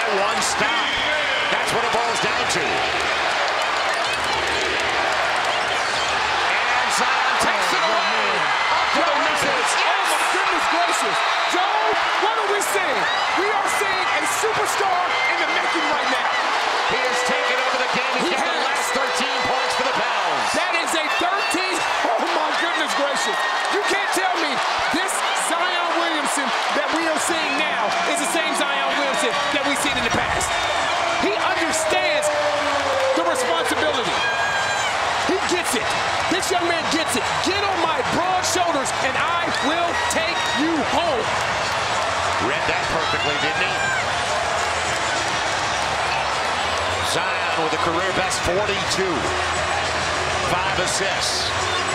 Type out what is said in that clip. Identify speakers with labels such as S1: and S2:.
S1: get one stop. That's what it boils down to. And Zion takes it away. Up to the misses.
S2: Oh my goodness gracious. Joe, what are we seeing? We are seeing a superstar in the making right now.
S1: He has taken over the game. He's got the last 13 points for the Pounds.
S2: That is a 13. Oh my goodness gracious. You can't tell me this Zion Williamson that we are seeing now is the same Zion Williamson that we've seen in the past. He understands the responsibility. He gets it. This young man gets it. Get on my broad shoulders and I will take you home.
S1: Read that perfectly, didn't he? Zion with a career best 42. 5 assists.